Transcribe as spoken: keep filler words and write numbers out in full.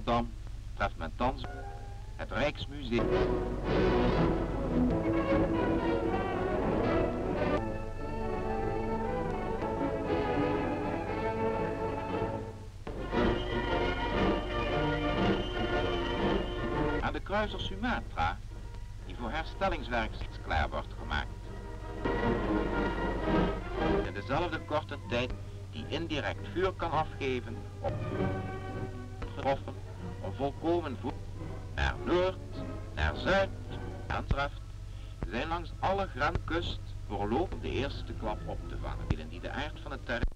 Rotterdam treft men thans het Rijksmuseum. Aan de kruiser Sumatra, die voor herstellingswerk klaar wordt gemaakt. In dezelfde korte tijd die indirect vuur kan afgeven op getroffen om volkomen voer naar noord, naar zuid aantreft, zijn langs alle grensკust voorlopig de eerste klap op te vangen, die de aard van het terrein